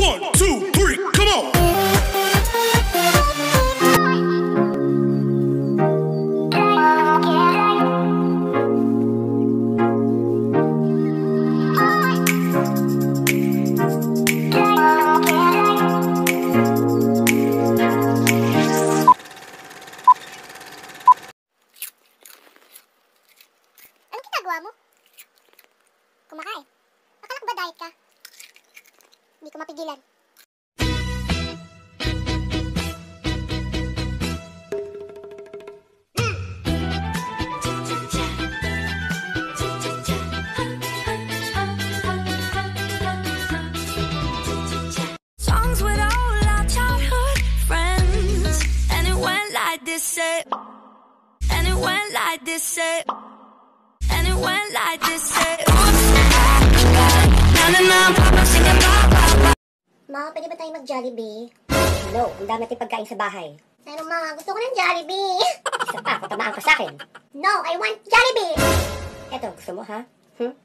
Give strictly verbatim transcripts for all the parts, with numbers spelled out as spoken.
One, two, three, come on! Anong ginagawa mo? Kumakain. Akala ko ba diet ka? Hindi ko mapigilan. Songs with all our childhood friends, and it went like this, say, and it went like this, say, and it went like this, say. Ma, pwede ba tayo mag-Jollibee? No, ang dami natin pagkain sa bahay. Pero ma, gusto ko ng Jollibee. Isa pa, patamaan ka sa akin. No, I want Jollibee! Eto, gusto mo ha? Hmm?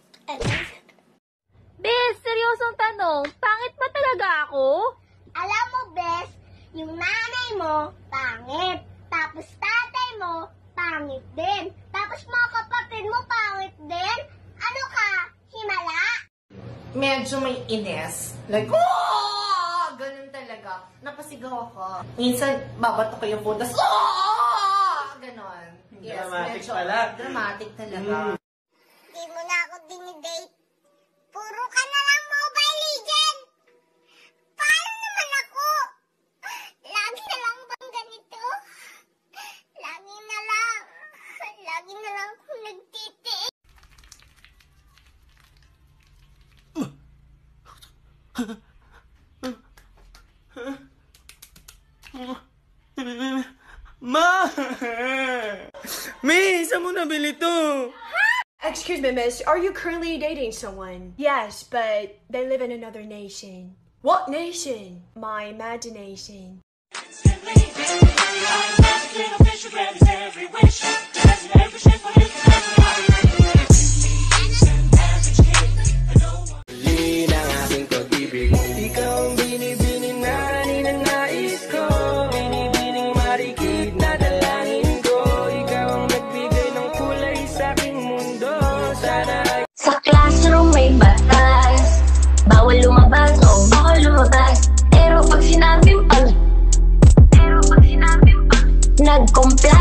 Bes, seryosong tanong, pangit ba talaga ako? Alam mo, Bes, yung nanay mo, pangit. Tapos tatay mo, pangit din. Tapos mga kapatid mo, pangit din. Ano ka? Himala? Medyo may ines. Like, oh! Ganun talaga. Napasigaw ako. Minsan, babato ko yung phone, tas, oh! Ganon. Yes, dramatic medyo pala. Dramatic talaga. Mm. Di mo na ako dinidate. Puro ka na lang Mobile Legend. Paano naman ako? Lagi na lang bang ganito? Lagi na lang. Lagi na lang akong nagtitiis. Ma! May, saan mo nabili to? Excuse me, miss. Are you currently dating someone? Yes, but they live in another nation. What nation? My imagination. Sa classroom may batas, bawal lumabas o bawal lumabas. Pero pag sinabing pag, pero pag sinabing pag, nag-comply